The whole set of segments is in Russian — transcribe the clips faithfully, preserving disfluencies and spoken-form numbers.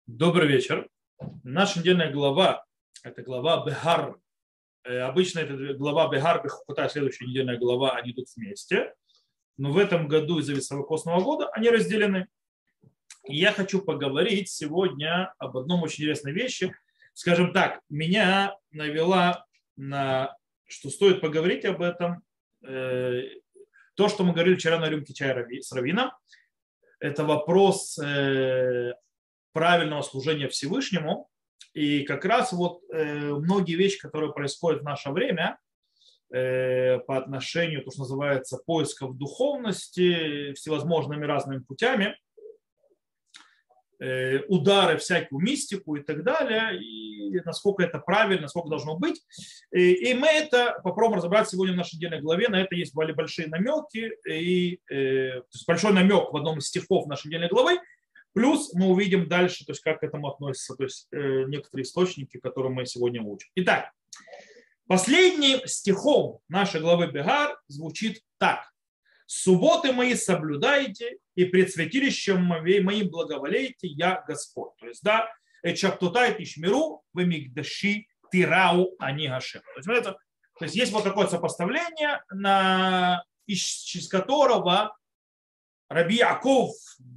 Добрый вечер. Наша недельная глава– это глава Бехар. Э, Обычно это глава Бехар, Бехукота, следующая недельная глава, они идут вместе. Но в этом году из-за високосного года они разделены. И я хочу поговорить сегодня об одном очень интересной вещи. Скажем так, меня навела на, что стоит поговорить об этом, э, то, что мы говорили вчера на рюмке чая с раввином. Это вопрос э, правильного служения Всевышнему. И как раз вот э, многие вещи, которые происходят в наше время э, по отношению, то, что называется, поисков духовности всевозможными разными путями, э, удары всякую мистику и так далее, и насколько это правильно, насколько должно быть. И, и мы это попробуем разобрать сегодня в нашей недельной главе. На это есть большие намеки, и э, то есть большой намек в одном из стихов нашей недельной главы. Плюс мы увидим дальше, то есть как к этому относятся, то есть э, некоторые источники, которые мы сегодня учим. Итак, последним стихом нашей главы Бехар звучит так. «Субботы мои соблюдайте, и пред святилищем моим благоволейте, я Господь». То есть, да, «Эчаптутай тишмиру, вемигдаши тирау ани гашем». То есть, это, то есть есть вот такое сопоставление, на, из, из которого Раби Яков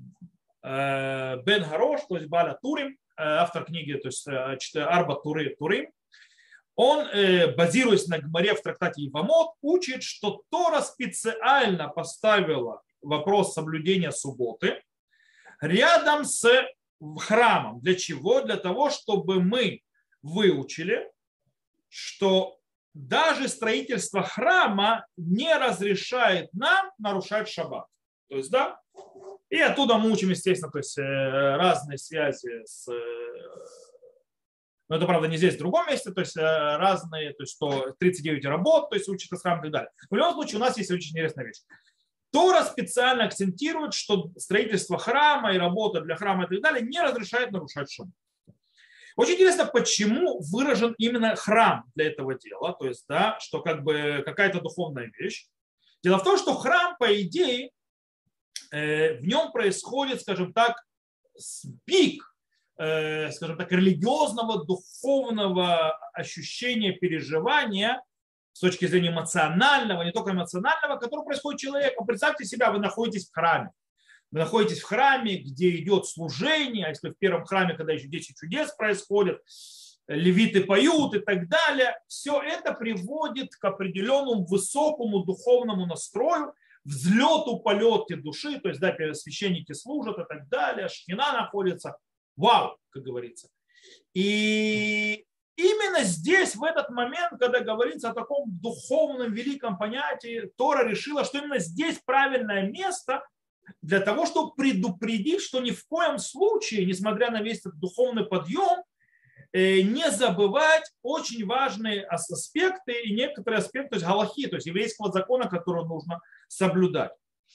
Бен Харош, то есть Баля Турим, автор книги, то есть Арба Туры, Турим, он, базируясь на Гмаре в трактате Ивамот, учит, что Тора специально поставила вопрос соблюдения субботы рядом с храмом. Для чего? Для того, чтобы мы выучили, что даже строительство храма не разрешает нам нарушать шаббат. То есть, да, и оттуда мы учим, естественно, то есть разные связи с... Но это, правда, не здесь, в другом месте, то есть разные, то есть что тридцать девять работ, то есть учат из храма и так далее. В любом случае у нас есть очень интересная вещь. Тора специально акцентирует, что строительство храма и работа для храма и так далее не разрешает нарушать шаббат. Очень интересно, почему выражен именно храм для этого дела, то есть, да, что как бы какая-то духовная вещь. Дело в том, что храм, по идее, в нем происходит, скажем так, пик, скажем так, религиозного, духовного ощущения, переживания с точки зрения эмоционального, не только эмоционального, которое происходит у человека. Представьте себя, вы находитесь в храме. Вы находитесь в храме, где идет служение, а если в первом храме, когда еще десять чудес происходят, левиты поют и так далее, все это приводит к определенному высокому духовному настрою, взлету, полете души, то есть, да, священники служат и так далее, шхина находится, вау, как говорится. И именно здесь, в этот момент, когда говорится о таком духовном великом понятии, Тора решила, что именно здесь правильное место для того, чтобы предупредить, что ни в коем случае, несмотря на весь этот духовный подъем, не забывать очень важные аспекты и некоторые аспекты, то есть галахи, то есть еврейского закона, который нужно соблюдать.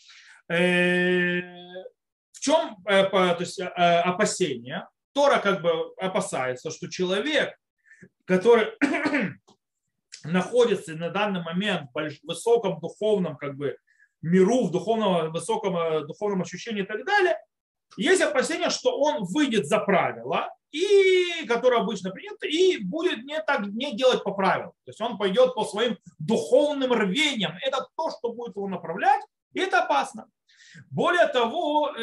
В чем то есть, опасение? Тора как бы опасается, что человек, который находится на данный момент в высоком духовном как бы, миру, в духовном, высоком духовном ощущении и так далее, есть опасение, что он выйдет за правила, и которое обычно принято, и будет не так не делать по правилам. То есть он пойдет по своим духовным рвениям. Это то, что будет его направлять, и это опасно. Более того,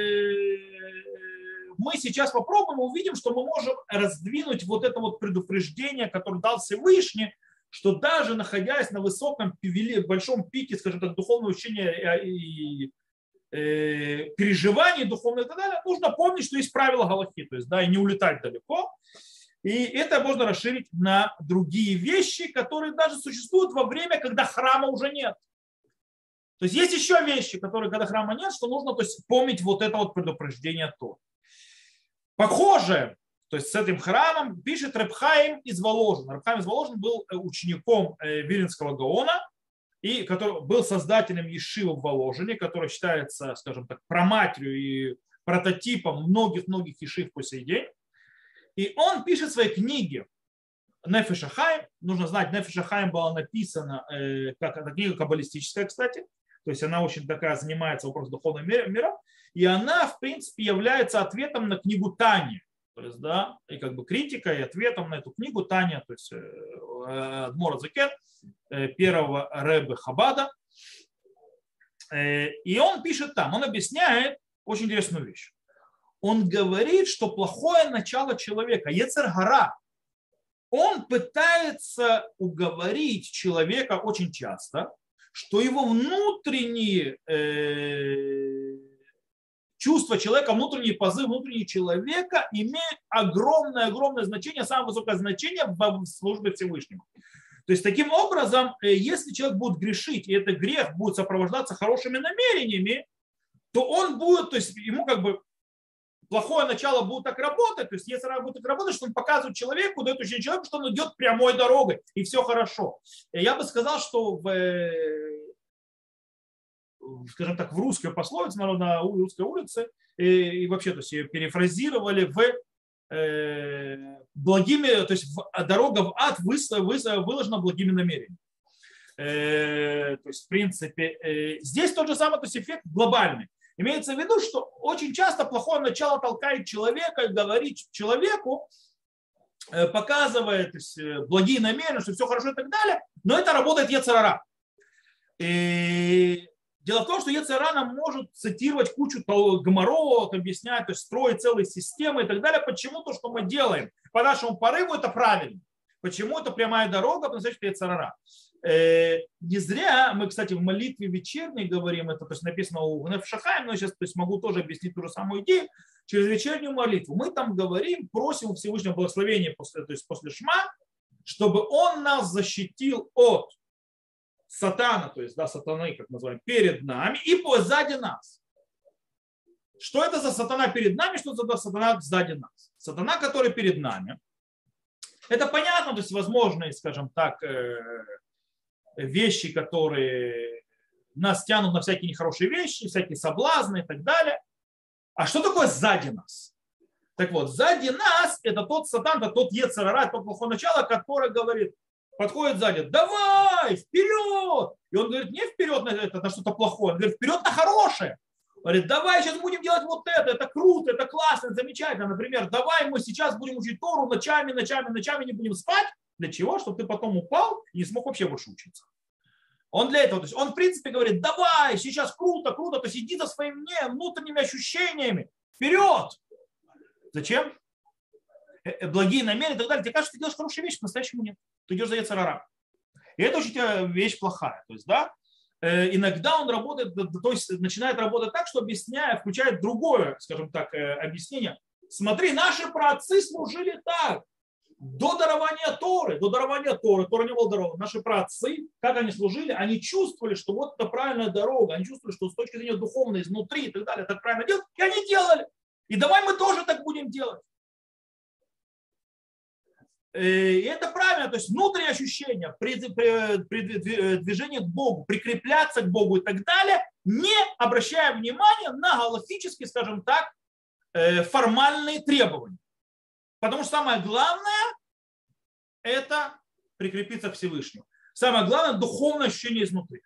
мы сейчас попробуем, увидим, что мы можем раздвинуть вот это вот предупреждение, которое дал Всевышний, что даже находясь на высоком, большом пике, скажем так, духовного учения и переживаний духовных и так далее, нужно помнить, что есть правила галахи, то есть, да, и не улетать далеко. И это можно расширить на другие вещи, которые даже существуют во время, когда храма уже нет. То есть есть еще вещи, которые, когда храма нет, что нужно, то есть, помнить вот это вот предупреждение то. Похоже, то есть с этим храмом пишет Реб Хаим из Воложина. Реб Хаим из Воложина был учеником Виленского Гаона, и который был создателем Ешивы в Воложине, который считается, скажем так, праматерью и прототипом многих-многих ешив по сей день. И он пишет в своей книге Нефеш а-Хаим. Нужно знать, Нефеш а-Хаим была написана, как эта книга каббалистическая, кстати. То есть она очень такая занимается вопросом духовного мира. И она, в принципе, является ответом на книгу Тани. То есть, да, и как бы критика и ответом на эту книгу Таня, то есть Адмор Закен, первого рэбе Хабада. И он пишет там, он объясняет очень интересную вещь. Он говорит, что плохое начало человека, Йецер гара, он пытается уговорить человека очень часто, что его внутренние э, чувства человека, внутренний позыв, внутренний человека имеют огромное-огромное значение, самое высокое значение в службе Всевышнему. То есть таким образом, если человек будет грешить, и этот грех будет сопровождаться хорошими намерениями, то он будет, то есть ему как бы плохое начало будет так работать, то есть если будет так работать, что он показывает человеку, дает учение человеку, что он идет прямой дорогой, и все хорошо. Я бы сказал, что в, скажем так, в русской пословице, на русской улице, и, и вообще, то есть ее перефразировали в э, благими, то есть в, дорога в ад выложена благими намерениями. Э, то есть, в принципе, э, здесь тот же самый, то есть эффект глобальный. Имеется в виду, что очень часто плохое начало толкает человека и говорит человеку, показывает благие намерения, что все хорошо и так далее, но это работает йецер гара. И дело в том, что йецер гара нам может цитировать кучу геморрот, объяснять, то есть строить целые системы и так далее. Почему то, что мы делаем по нашему порыву, это правильно? Почему это прямая дорога, потому что это йецер гара? Не зря мы, кстати, в молитве вечерней говорим, это то есть написано у Нефеш Хаим, но я сейчас то есть, могу тоже объяснить ту же самую идею, через вечернюю молитву. Мы там говорим, просим у Всевышнего благословения после, то есть после Шма, чтобы он нас защитил от сатана, то есть да, сатаны, как называем, перед нами и сзади нас. Что это за сатана перед нами, что это за сатана сзади нас? Сатана, который перед нами, это понятно, то есть возможные, скажем так, вещи, которые нас тянут на всякие нехорошие вещи, всякие соблазны и так далее. А что такое сзади нас? Так вот, сзади нас это тот сатан, это тот йецер гара, тот плохое начало, который говорит, подходит сзади, давай, вперед! И он говорит, не вперед на, это, на что-то плохое, он говорит, вперед на хорошее. Говорит, давай сейчас будем делать вот это, это круто, это классно, это замечательно. Например, давай мы сейчас будем учить Тору ночами, ночами, ночами, не будем спать. Для чего? Чтобы ты потом упал и не смог вообще больше учиться. Он для этого, то есть он в принципе говорит, давай, сейчас круто, круто, то есть иди за своими внутренними ощущениями, вперед. Зачем? Благие намерения и так далее. Тебе кажется, ты делаешь хорошие вещи, по-настоящему нет. Ты идешь за йецер гара. И это очень вещь плохая. То есть, да, иногда он работает, то есть начинает работать так, что объясняя, включает другое, скажем так, объяснение. Смотри, наши праотцы служили так. До дарования Торы, до дарования Торы, Тора не была дарована. Наши праотцы, как они служили, они чувствовали, что вот это правильная дорога, они чувствовали, что с точки зрения духовной, изнутри и так далее, так правильно делать, и они делали. И давай мы тоже так будем делать. И это правильно, то есть внутренние ощущения, при, при, при движении к Богу, прикрепляться к Богу и так далее, не обращая внимания на галактические, скажем так, формальные требования. Потому что самое главное – это прикрепиться к Всевышнему. Самое главное – духовное ощущение изнутри.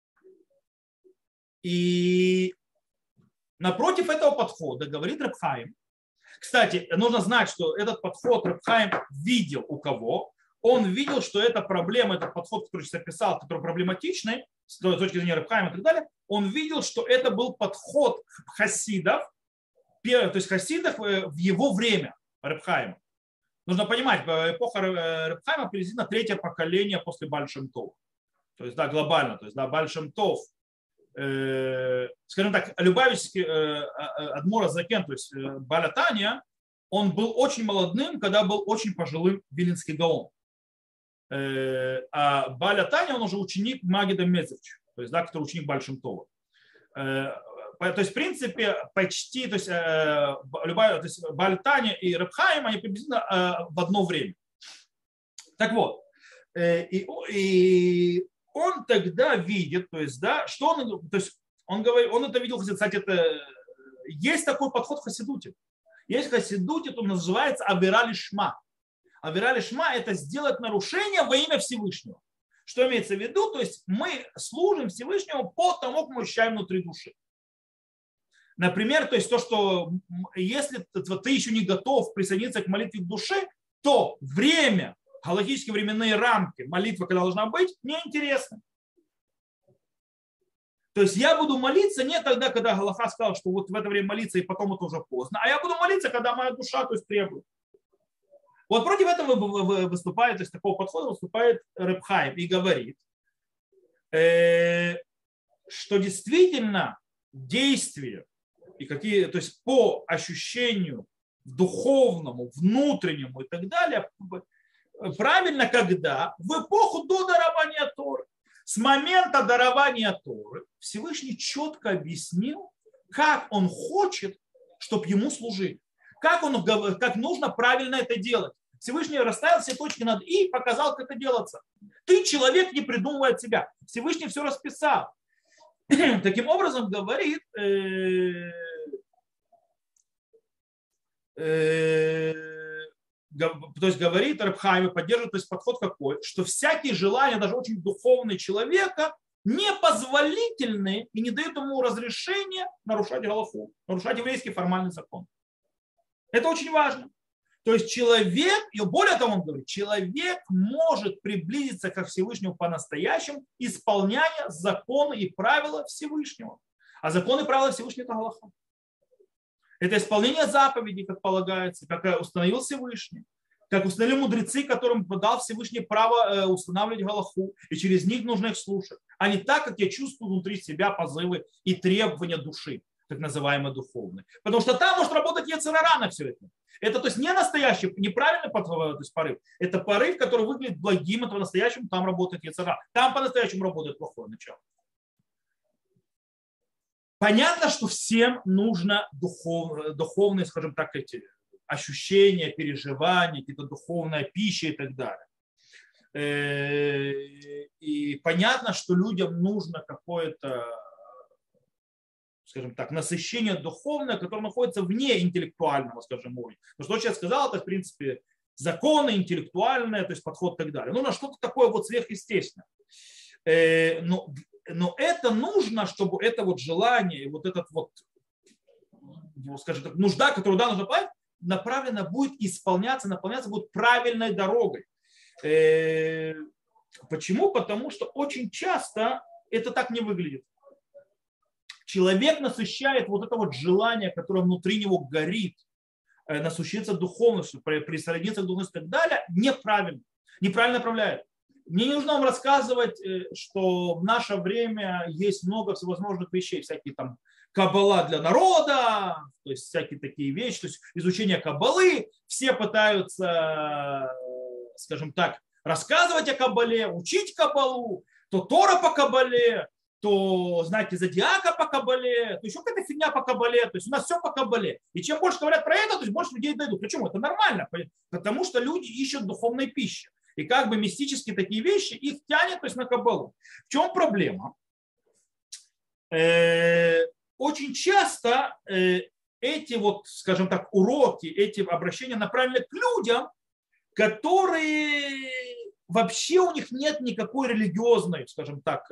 И напротив этого подхода говорит Реб Хаим. Кстати, нужно знать, что этот подход Реб Хаим видел у кого. Он видел, что эта проблема, этот подход, который сейчас описал, который проблематичный, с точки зрения Реб Хаима и так далее, он видел, что это был подход хасидов, то есть хасидов в его время. Реб Хаима. Нужно понимать, эпоха Реб Хаима приблизительно третье поколение после Бааль Шем Това. То есть, да, глобально. То есть, да, Бааль Шем Това, э, скажем так, Любавичский э, Адмор Закен, то есть э, Бааля Таня, он был очень молодым, когда был очень пожилым Вилинский Гаон. Э, а Бааля Таня, он уже ученик Магида Мецевича, то есть, да, который ученик Бааль Шем Това. Э, То есть, в принципе, почти, то есть, э, любая, то есть Бааль Таня и Реб Хаим, они приблизительно э, в одно время. Так вот, э, и, и он тогда видит, то есть, да, что он, то есть, он говорит, он это видел, кстати, это, есть такой подход в хасидуте. Есть в хасидуте, то называется авера лишма. Авера лишма – это сделать нарушение во имя Всевышнего. Что имеется в виду? То есть, мы служим Всевышнему по тому, как мы ощущаем внутри души. Например, то есть то, что если ты еще не готов присоединиться к молитве в душе, то время, галактические временные рамки молитвы, когда должна быть, неинтересны. То есть я буду молиться не тогда, когда Галаха сказал, что вот в это время молиться, и потом это уже поздно, а я буду молиться, когда моя душа, то есть, требует. Вот против этого выступает, то есть такого подхода выступает Реб Хаим и говорит, что действительно действия и какие, то есть по ощущению духовному, внутреннему и так далее, правильно, когда в эпоху до дарования Торы. С момента дарования Торы Всевышний четко объяснил, как он хочет, чтобы ему служили. Как, он, как нужно правильно это делать. Всевышний расставил все точки над «и» и показал, как это делается. Ты, человек, не придумывай от себя. Всевышний все расписал. Таким образом, говорит, э, э, то есть говорит Реб Хаим и поддерживает, то есть подход какой, что всякие желания, даже очень духовные человека, непозволительны и не дают ему разрешения нарушать галаху, нарушать еврейский формальный закон. Это очень важно. То есть человек, и более того он говорит, человек может приблизиться ко Всевышнему по-настоящему, исполняя законы и правила Всевышнего. А законы и правила Всевышнего – это галаха. Это исполнение заповедей, как полагается, как установил Всевышний, как установили мудрецы, которым дал Всевышний право устанавливать галаху, и через них нужно их слушать, а не так, как я чувствую внутри себя позывы и требования души, так называемые духовные. Потому что там может работать йецер ара на все это. Это то есть не настоящий, неправильный то есть порыв. Это порыв, который выглядит благим, это по-настоящему там работает йецер ара. Там по-настоящему работает плохое начало. Понятно, что всем нужно духов, духовные, скажем так, эти ощущения, переживания, какие-то духовная пища и так далее. И понятно, что людям нужно какое-то, скажем так, насыщение духовное, которое находится вне интеллектуального, скажем, уровня. Потому что, что я сказал, это, в принципе, законы, интеллектуальное, то есть подход и так далее. Нужно что-то такое вот сверхъестественное. Но Но это нужно, чтобы это вот желание, вот этот вот, скажем так, нужда, которую да, нужно понять, направлена будет исполняться, наполняться будет правильной дорогой. Почему? Потому что очень часто это так не выглядит. Человек насыщает вот это вот желание, которое внутри него горит, насыщаться духовностью, присоединиться к духовности и так далее, неправильно, неправильно направляет. Мне не нужно вам рассказывать, что в наше время есть много всевозможных вещей, всякие там каббала для народа, то есть всякие такие вещи, то есть изучение каббалы. Все пытаются, скажем так, рассказывать о каббале, учить каббалу, то Тора по каббале, то знаки зодиака по каббале, то еще какая-то фигня по каббале, то есть у нас все по каббале. И чем больше говорят про это, то есть больше людей дойдут. Почему? Это нормально, потому что люди ищут духовной пищи. И как бы мистические такие вещи их тянет, то есть на каббалу. В чем проблема? Очень часто эти вот, скажем так, уроки, эти обращения направлены к людям, которые вообще у них нет никакой религиозной, скажем так,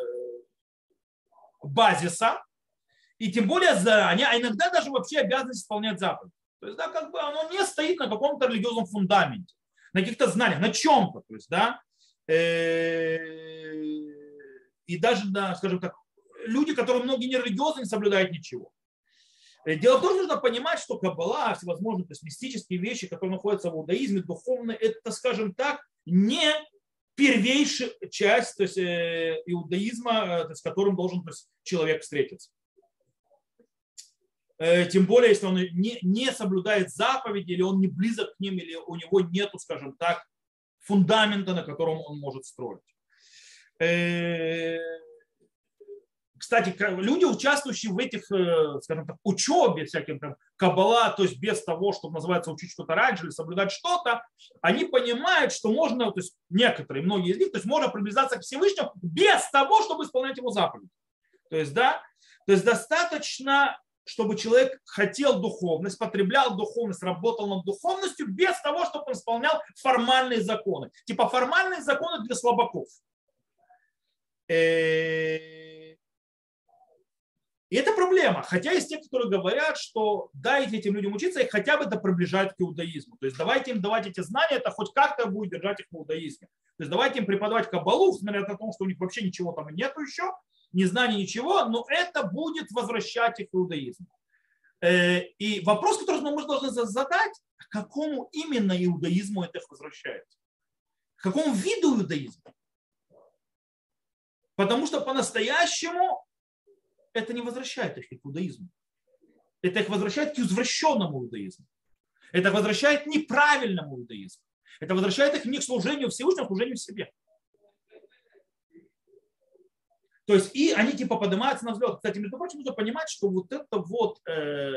базиса, и тем более за, они, а иногда даже вообще обязаны исполнять заповедь. То есть, да, как бы оно не стоит на каком-то религиозном фундаменте, на каких-то знаниях, на чем-то, то есть, да, и даже, да, скажем так, люди, которые многие не религиозные, не соблюдают ничего. Дело в том, что нужно понимать, что каббала, всевозможные, то есть мистические вещи, которые находятся в иудаизме, духовные, это, скажем так, не первейшая часть, то есть, иудаизма, то есть, с которым должен, то есть, человек встретиться. Тем более, если он не, не соблюдает заповеди, или он не близок к ним, или у него нет, скажем так, фундамента, на котором он может строить. Кстати, люди, участвующие в этих, скажем так, учебе, всяким там каббала, то есть без того, чтобы называется учить что-то раньше или соблюдать что-то, они понимают, что можно, то есть некоторые, многие из них, то есть можно приближаться к Всевышнему без того, чтобы исполнять его заповедь. То есть, да, то есть достаточно, чтобы человек хотел духовность, потреблял духовность, работал над духовностью без того, чтобы он исполнял формальные законы. Типа формальные законы для слабаков. И это проблема. Хотя есть те, которые говорят, что дайте этим людям учиться, и хотя бы это приближает к иудаизму. То есть давайте им давать эти знания, это хоть как-то будет держать их в иудаизме. То есть давайте им преподавать каббалу, несмотря на то, что у них вообще ничего там нету еще, ни знаний, ничего, но это будет возвращать их в иудаизм. И вопрос, который мы должны задать, к какому именно иудаизму это их возвращает? К какому виду иудаизма? Потому что по-настоящему это не возвращает их к иудаизму. Это их возвращает к извращенному иудаизму. Это возвращает к неправильному иудаизму. Это возвращает их не к служению Всевышнему, а к служению себе. То есть и они типа поднимаются на взлет. Кстати, между прочим, нужно понимать, что вот это вот, э,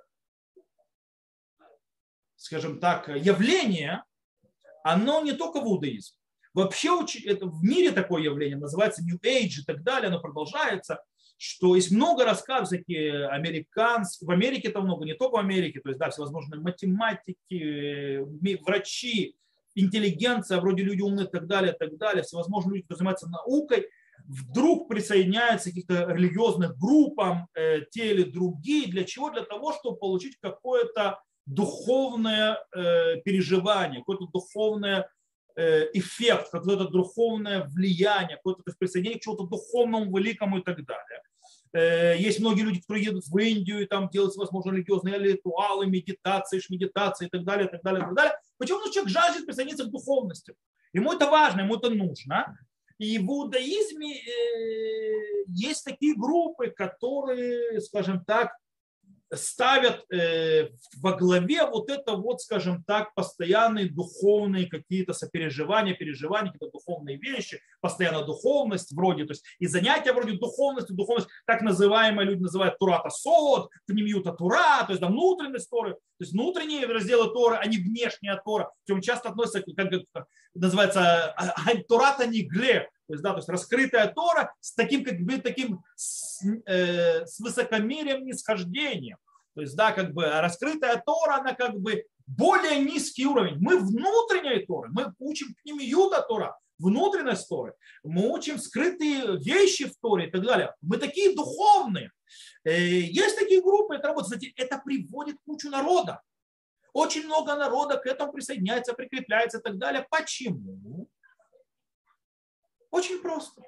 скажем так, явление, оно не только в иудаизме. Вообще это, в мире такое явление называется New Age и так далее, оно продолжается, что есть много рассказов, всякие американские, в Америке это много, не только в Америке, то есть, да, всевозможные математики, врачи, интеллигенция, вроде люди умные и так далее, и так далее, всевозможные люди, которые занимаются наукой, вдруг присоединяются к каким-то религиозным группам, э, те или другие. Для чего? Для того, чтобы получить какое-то духовное э, переживание, какое-то духовное э, эффект, какое-то духовное влияние, какое-то присоединение к чему-то духовному, великому и так далее. Э, есть многие люди, которые едут в Индию и там делают, возможно, религиозные ритуалы, медитации, шмедитации и так далее, и так далее, и так далее. Почему? Потому что человек жаждет присоединиться к духовности. Ему это важно, ему это нужно. И в иудаизме есть такие группы, которые, скажем так, ставят во главе вот это вот, скажем так, постоянные духовные какие-то сопереживания, переживания, какие-то духовные вещи, постоянная духовность вроде, то есть и занятия вроде духовности, духовность, так называемые люди называют Турата Сод, Пнимиюта Тура, то есть да, внутренность Торы, то есть внутренние разделы Торы, а не внешняя Тора, к чему часто относятся, как называется, Турата Нигле, то есть, да, то есть раскрытая Тора с таким, как бы, таким с, э, с высокомерием, нисхождением. То есть, да, как бы раскрытая Тора, она как бы более низкий уровень. Мы внутренняя Тора, мы учим Пнимиюта Тора, внутренность Торы, мы учим скрытые вещи в Торе и так далее. Мы такие духовные. Есть такие группы, это работает. Кстати, это приводит кучу народа. Очень много народа к этому присоединяется, прикрепляется и так далее. Почему? Очень просто.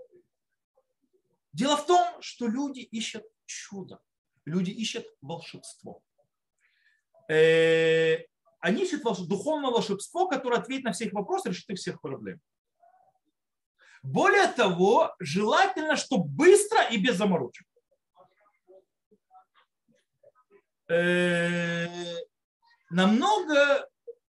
Дело в том, что люди ищут чудо. Люди ищут волшебство. Они ищут духовное волшебство, которое ответит на все их вопросы, решит их всех проблем. Более того, желательно, чтобы быстро и без заморочек. Намного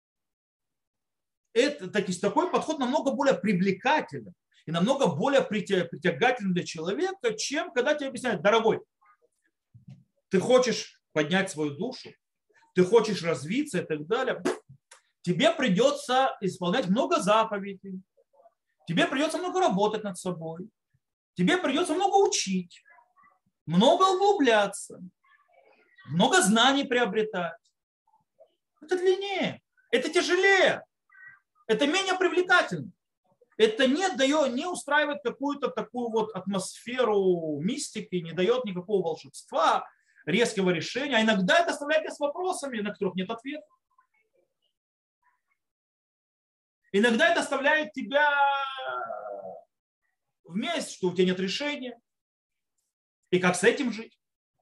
это, такой подход намного более привлекательный и намного более притягательный для человека, чем когда тебе объясняют: дорогой, ты хочешь поднять свою душу, ты хочешь развиться и так далее, тебе придется исполнять много заповедей, тебе придется много работать над собой, тебе придется много учить, много углубляться, много знаний приобретать. Это длиннее, это тяжелее. Это менее привлекательно. Это не дает, не устраивает какую-то такую вот атмосферу мистики, не дает никакого волшебства, резкого решения. А иногда это оставляет тебя с вопросами, на которых нет ответа. Иногда это оставляет тебя вместе, что у тебя нет решения. И как с этим жить?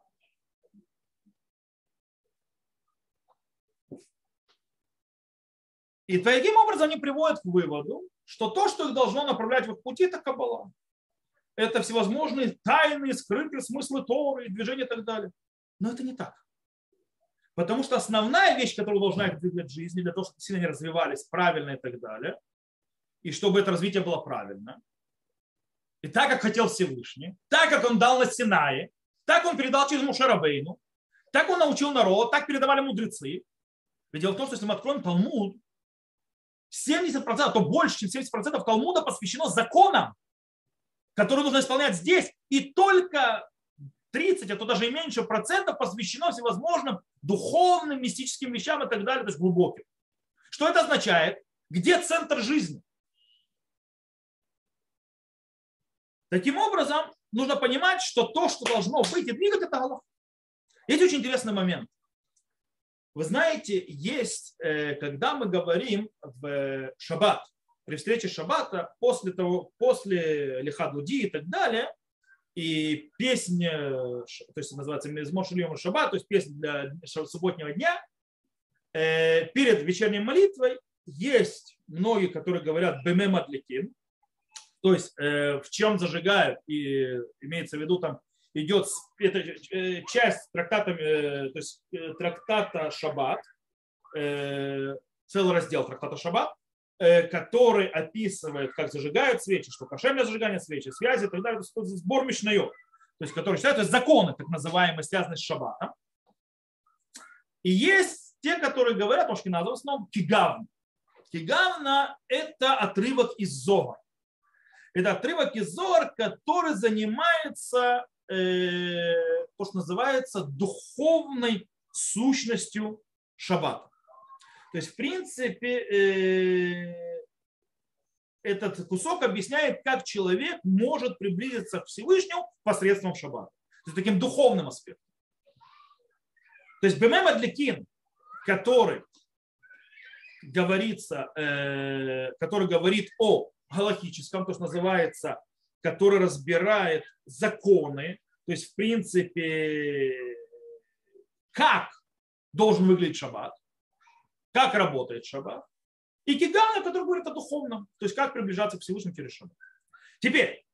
И таким образом они приводят к выводу, что то, что их должно направлять в их пути, это каббала. Это всевозможные тайные, скрытые смыслы Торы, движения и так далее. Но это не так. Потому что основная вещь, которая должна их двигать в жизни, для того, чтобы сильно они развивались правильно и так далее, и чтобы это развитие было правильно, и так, как хотел Всевышний, так, как он дал на Синае, так он передал через Моше Рабейну, так он научил народ, так передавали мудрецы. Ведь дело в том, что если мы откроем Талмуд, семьдесят процентов, то больше, чем семьдесят процентов Талмуда посвящено законам, которые нужно исполнять здесь, и только тридцать, а то даже и меньше процентов посвящено всевозможным духовным, мистическим вещам и так далее, то есть глубоким. Что это означает? Где центр жизни? Таким образом, нужно понимать, что то, что должно быть и двигать, это галаха. Есть очень интересный момент. Вы знаете, есть, когда мы говорим в шаббат, при встрече шаббата, после того, после лиха дуди и так далее, и песня, то есть называется «Мизмор шель йом шаббат», то есть песня для субботнего дня, перед вечерней молитвой есть многие, которые говорят «беме мадликин», то есть в чем зажигают, и имеется в виду там идет это часть трактата, то есть трактата Шаббат, целый раздел трактата Шаббат, который описывает, как зажигают свечи, что кошерное зажигание свечи, связи и так далее, это сбор мишнайот, то есть который считают, то есть законы, так называемые, связанные с Шаббатом. И есть те, которые говорят, ашкеназы в основном, кигавна. Кигавна – это отрывок из Зоара. Это отрывок из Зоар, который занимается э, то, что называется духовной сущностью шаббата. То есть, в принципе, э, этот кусок объясняет, как человек может приблизиться к Всевышнему посредством шаббата. То есть, таким духовным аспектом. То есть, бемем адликин, который говорится, э, который говорит о галахическом, то, что называется, который разбирает законы, то есть, в принципе, как должен выглядеть шаббат, как работает шаббат, и кигана, который говорит о духовном, то есть, как приближаться к Всевышнему через шаббат. Теперь,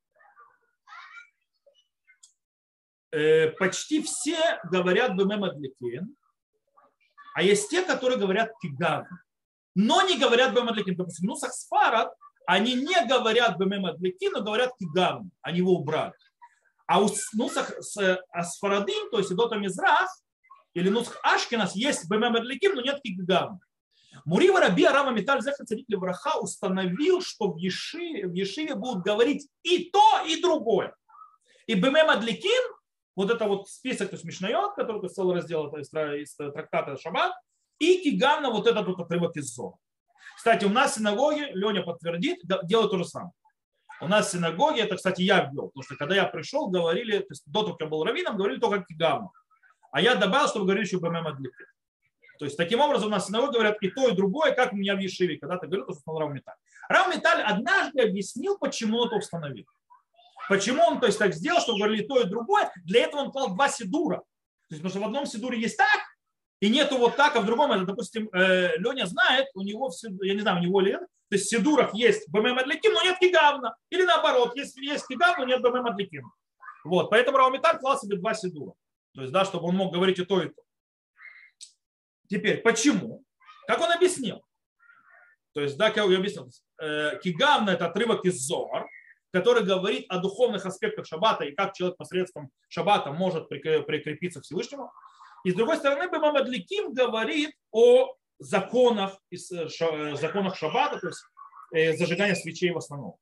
э, почти все говорят бемем адликин, а есть те, которые говорят кигана, но не говорят бемем адликин. Допустим, нусах сфарад, они не говорят бемем адликин, но говорят киган, они его убрали. А у нусах асфарадим, то есть идота мизрах, или нусах ашкенас, есть бемем адликин, но нет киган. Мурива Раби Арава Миталь Зехар Цадик Левраха установил, что в Ешиве, в Ешиве будут говорить и то, и другое. И бемем адликин, вот это вот список, то есть мишнайот, который то есть, целый раздел из, из трактата Шаббат, и кигана, вот этот вот отрывок из Зоара. Кстати, у нас в синагоге, Леня подтвердит, делают то же самое. У нас в синагоге, это, кстати, я ввел, потому что когда я пришел, говорили, то есть до того, как я был раввином, говорили только кигаму. А я добавил, чтобы говорили еще бэмэм адликин. То есть, таким образом, у нас в синагоге говорят и то, и другое, как у меня в Ешиве. Когда-то говорил, что установил Рав Миталь. Рав Миталь однажды объяснил, почему он это установил. Почему он то есть, так сделал, чтобы говорили то и другое. Для этого он клал два сидура. То есть, потому что в одном сидуре есть так, и нету вот так, а в другом, это, допустим, Леня знает, у него, в, я не знаю, у него ли это, то есть в сидурах есть бэмэм адликин, но нет кигавна. Или наоборот, есть, есть кигавна, но нет бэмэм адликин. Вот, поэтому Рав Миталь клал себе два сидура. То есть, да, чтобы он мог говорить и то, и то. Теперь, почему? Как он объяснил? То есть, да, как я объяснил, кигавна – это отрывок из Зоар, который говорит о духовных аспектах шаббата и как человек посредством шаббата может прикрепиться к Всевышнему. И с другой стороны, бемем адликин говорит о законах, законах шаббата, то есть зажигания свечей в основном.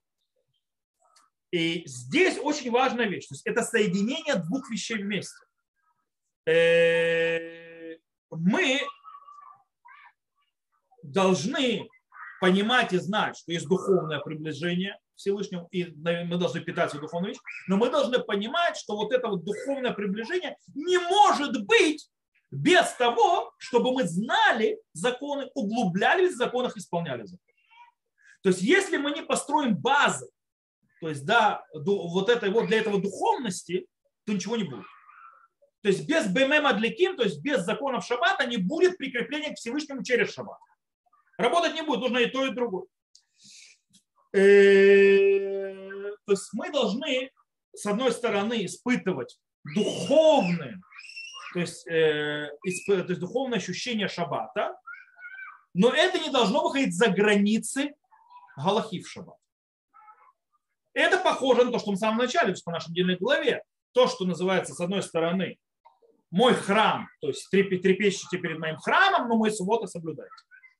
И здесь очень важная вещь. То есть это соединение двух вещей вместе. Мы должны понимать и знать, что есть духовное приближение к Всевышнему, и мы должны питаться духовной вещью, но мы должны понимать, что вот это вот духовное приближение не может быть без того, чтобы мы знали законы, углублялись в законах, исполняли законы. То есть если мы не построим базы, то есть да, вот этой вот для этого духовности, то ничего не будет. То есть без бэмэм адликим, то есть без законов шаббата не будет прикрепления к Всевышнему через шаббат. Работать не будет, нужно и то, и другое. То есть мы должны, с одной стороны, испытывать духовные, то есть, то есть духовное ощущение шаббата, но это не должно выходить за границы галахи в шаббат. Это похоже на то, что мы в самом начале, по нашей недельной главе, то, что называется, с одной стороны, мой храм, то есть трепещите перед моим храмом, но мои субботы соблюдайте.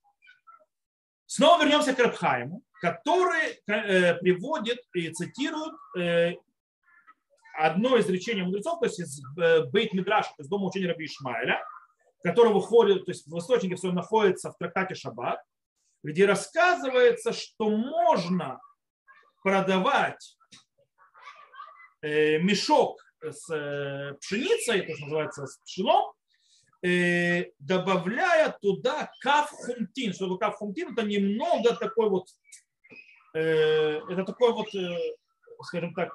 Снова вернемся к Реб Хаиму, который э, приводит и цитирует э, одно из речений мудрецов, то есть из э, Бейт Мидраша, то есть дома учения Раби Ишмаэля, который выходит, то есть в источнике своем находится в трактате Шаббат, где рассказывается, что можно продавать мешок с пшеницей, то, что называется с пшеном, добавляя туда кав хумтин. Что такое кав хумтин? Это немного такой вот, это такой вот, скажем так,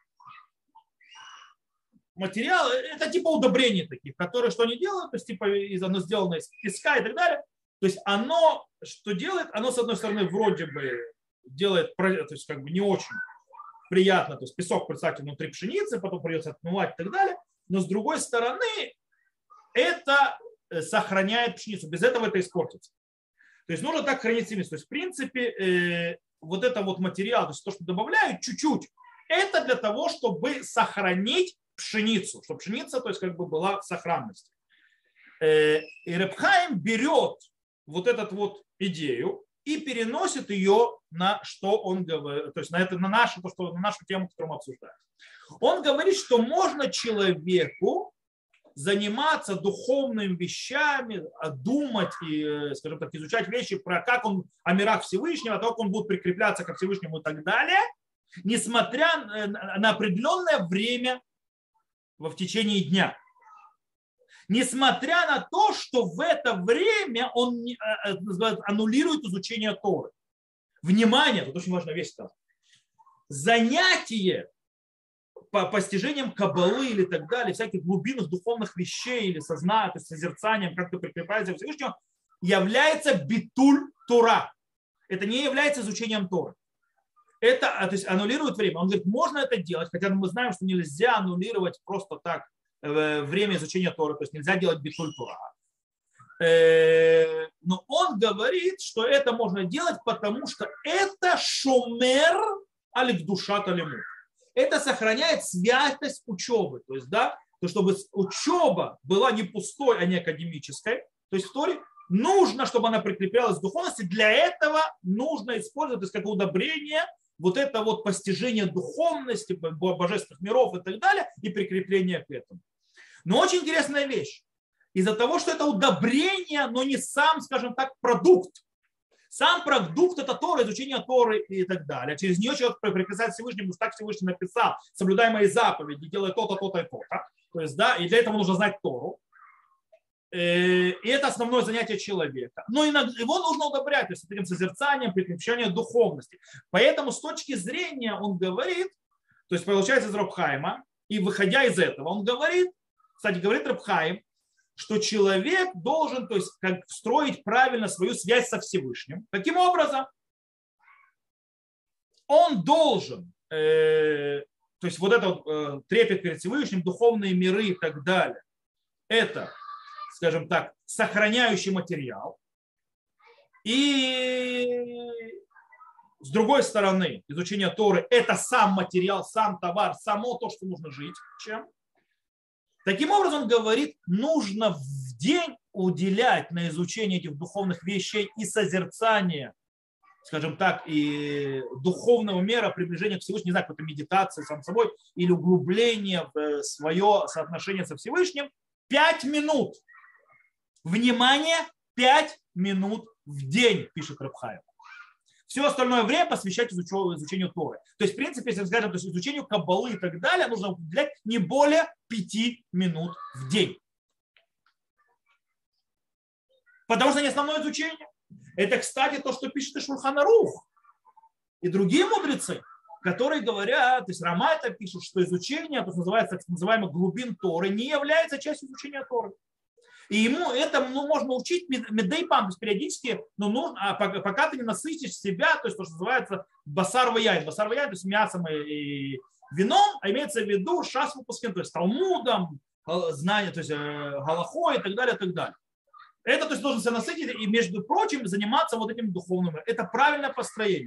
материал, это типа удобрений таких, которые что они делают, то есть типа оно сделано из песка и так далее. То есть оно что делает? Оно с одной стороны вроде бы делает, то есть как бы не очень приятно, то есть песок, представьте, внутри пшеницы, потом придется отмывать и так далее, но с другой стороны это сохраняет пшеницу, без этого это испортится. То есть нужно так хранить семена. То есть в принципе вот это вот материал, то есть то, что добавляют чуть-чуть, это для того, чтобы сохранить пшеницу, чтобы пшеница, то есть как бы была в сохранности. И Реб Хаим берет вот эту вот идею и переносит ее на что он говорит, то есть на, это, на, нашу, то, что, на нашу тему, которую мы обсуждаем. Он говорит, что можно человеку заниматься духовными вещами, думать и, скажем так, изучать вещи про как он о мирах Всевышнего, то, как он будет прикрепляться ко Всевышнему и так далее, несмотря на определенное время в течение дня. Несмотря на то, что в это время он аннулирует изучение Торы. Внимание, тут очень важная вещь. Занятие по постижениям каббалы или так далее, всяких глубинных духовных вещей или сознания, то есть созерцанием, как-то прикрепляется к Всевышнему, является битуль Тора. Это не является изучением Торы. Это то есть, аннулирует время. Он говорит, можно это делать, хотя мы знаем, что нельзя аннулировать просто так время изучения Торы, то есть нельзя делать битуль Тора. Но он говорит, что это можно делать, потому что это шомер аль-гдушат алимут. Это сохраняет святость учебы. То есть, да, то, чтобы учеба была не пустой, а не академической. То есть в Торе нужно, чтобы она прикреплялась к духовности. Для этого нужно использовать, то есть как удобрение, вот это вот постижение духовности, божественных миров и так далее, и прикрепление к этому. Но очень интересная вещь. Из-за того, что это удобрение, но не сам, скажем так, продукт. Сам продукт – это Тора, изучение Торы и так далее. Через нее человек прикасается к Всевышнему, так Всевышний написал, соблюдай мои заповеди, делай то-то, то-то и то-то. То есть, да, и для этого нужно знать Тору. И это основное занятие человека. Но иногда его нужно удобрять, то есть этим созерцанием, прикреплянием духовности. Поэтому с точки зрения он говорит, то есть получается из Реб Хаима, и выходя из этого, он говорит, кстати, говорит Реб Хаим, что человек должен, то есть, как строить правильно свою связь со Всевышним. Каким образом? Он должен, э, то есть вот этот э, трепет перед Всевышним, духовные миры и так далее, это, скажем так, сохраняющий материал. И с другой стороны, изучение Торы – это сам материал, сам товар, само то, что нужно жить. Чем? Таким образом, он говорит, нужно в день уделять на изучение этих духовных вещей и созерцание, скажем так, и духовного мира, приближения к Всевышнему, не знаю, какой-то медитации сам собой, или углубление в свое соотношение со Всевышним, пять минут. Внимание, пять минут в день, пишет Реб Хаим. Все остальное время посвящать изучению, изучению Торы. То есть, в принципе, если скажем, то есть изучению каббалы и так далее, нужно уделять не более пяти минут в день. Потому что не основное изучение. Это, кстати, то, что пишет и Шулхан Арух, и другие мудрецы, которые говорят, то есть Рама это пишет, что изучение, то, что называется, так называемых глубин Торы, не является частью изучения Торы. И ему это ну, можно учить медейпам, то есть периодически, но нужно, а пока ты не насытишь себя, то есть то, что называется басар ваяйн. Басар ваяйн, то есть мясом и вином, а имеется в виду шас выпускин, то есть талмудом, знание, то есть галахой и так далее, и так далее. Это то есть должен себя насытить и, между прочим, заниматься вот этим духовным. Это правильное построение.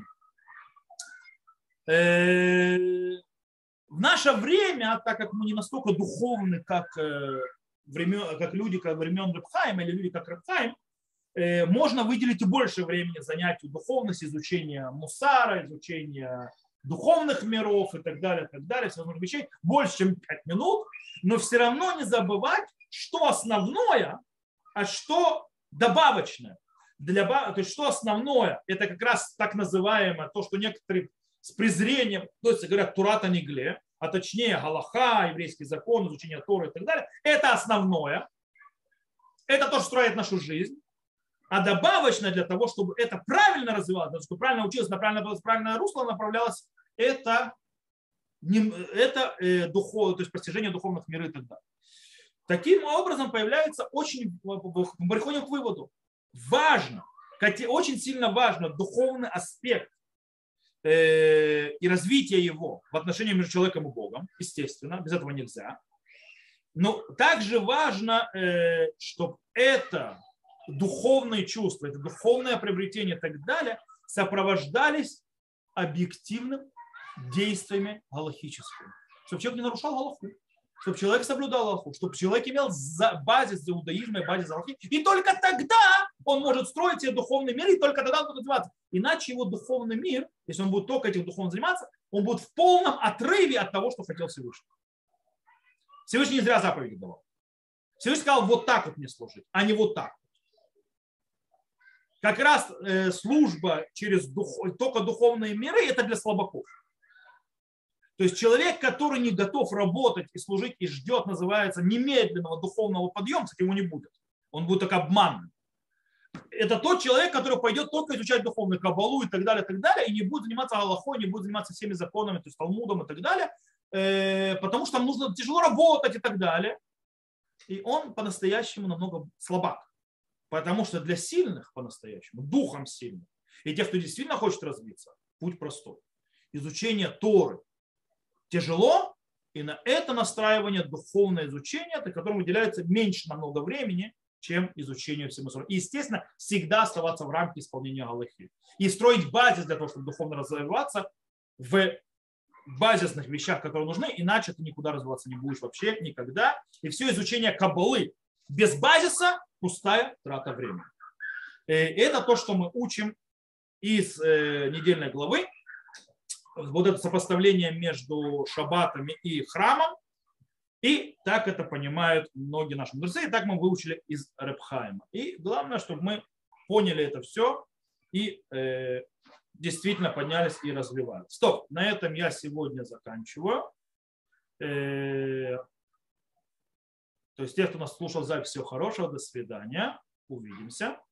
В наше время, так как мы не настолько духовны, как времен, как люди как времен Реб Хаима или люди как Реб Хаим, э, можно выделить и больше времени занятию духовности, изучения мусара, изучения духовных миров и так далее, и так далее, всевозможных вещей, больше, чем пять минут, но все равно не забывать, что основное, а что добавочное. Для, то есть что основное, это как раз так называемое, то, что некоторые с презрением, то есть говорят Турата Негле, а точнее галаха, еврейский закон, изучение Торы и так далее, это основное. Это то, что строит нашу жизнь. А добавочно для того, чтобы это правильно развивалось, чтобы правильно училось, на правильное, правильное русло направлялось, это, это э, духов, то есть постижение духовных миров и так далее. Таким образом появляется очень, мы приходим к выводу, важно, очень сильно важно духовный аспект э, и развитие его в отношении между человеком и Богом, естественно, без этого нельзя. Но также важно, э, чтобы это духовные чувства, это духовное приобретение и так далее сопровождались объективными действиями галахическими. Чтобы человек не нарушал галаху, чтобы человек соблюдал галаху, чтобы человек имел базис иудаизма и базис галахи. И только тогда он может строить себе духовный мир, и только тогда он будет развиваться. Иначе его духовный мир, если он будет только этим духовным заниматься, он будет в полном отрыве от того, что хотел Всевышний. Всевышний не зря заповеди давал. Всевышний сказал, вот так вот мне служить, а не вот так. Как раз э, служба через дух, только духовные миры, это для слабаков. То есть человек, который не готов работать и служить и ждет, называется, немедленного духовного подъема, кстати, его не будет. Он будет только обманным. Это тот человек, который пойдет только изучать духовную кабалу и так далее, и так далее, и не будет заниматься галахой, не будет заниматься всеми законами, то есть Талмудом и так далее, э, потому что там нужно тяжело работать и так далее. И он по-настоящему намного слабак. Потому что для сильных по-настоящему, духом сильных, и тех, кто действительно хочет развиться, путь простой. Изучение Торы тяжело, и на это настраивание духовное изучение, которому уделяется меньше намного времени, чем изучению всему остальному. И, естественно, всегда оставаться в рамке исполнения галахи. И строить базис для того, чтобы духовно развиваться в базисных вещах, которые нужны, иначе ты никуда развиваться не будешь вообще никогда. И все изучение кабалы без базиса – пустая трата времени. Это то, что мы учим из недельной главы. Вот это сопоставление между шаббатами и храмом. И так это понимают многие наши мудрецы. И так мы выучили из Реб Хаима. И главное, чтобы мы поняли это все и э, действительно поднялись и развивались. Стоп, на этом я сегодня заканчиваю. Э, то есть те, кто нас слушал запись, всего хорошего, до свидания, увидимся.